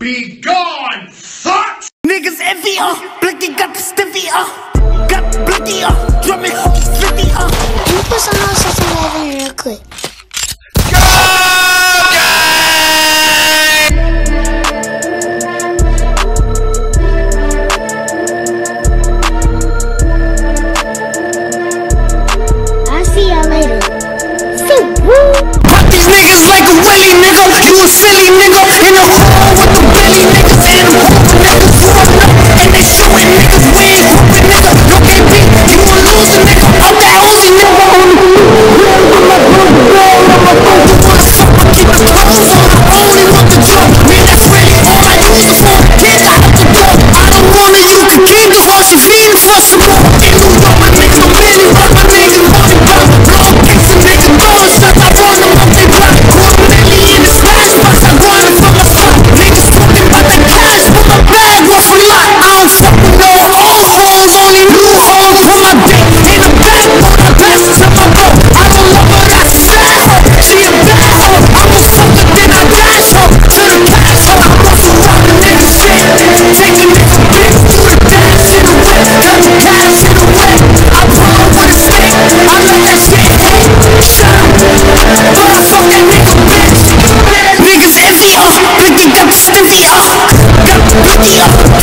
Be gone, fuck! Niggas envy, Blicky got the stiffy, got Blicky, drumming hooky flippy, Can you put some more stuff in there real quick? I'll see y'all later. So woo! Pop these niggas like a willy nigga, you a silly nigga, in the hole with the billy niggas, and them hoopin' niggas pulling up, and they shooting niggas, we ain't hoopin' nigga, no can't beat, you a loser nigga, I'm that Uzi nigga, on the keep the clothes on, I only want the drug, man, that's really all I use it for, kids I have to go, I don't wanna use the king, cause while she feeding for some more, in New York, my niggas don't really rock, my niggas money rock, blow kicks and niggas throwing shots, I run them up they block, quarter million in the stash box, I run it from my spot, niggas talking about the cash, put my bag off a lot, I don't fuck with no old hoes, only new hoes, put my dick in the back, put my passes in my boat, I don't love her, that's a sad hoe, she a bad hoe, I'm a fucker, then I dash her, to the cash hoe, I want some rock nigga shit, take the nigga bitch, do the dash in the whip, got the cash in the whip, I pull up with a stick, I let that shit hit, shut up, but I fuck that nigga bitch, niggas envy, Blicky got the stiffy, got Blicky,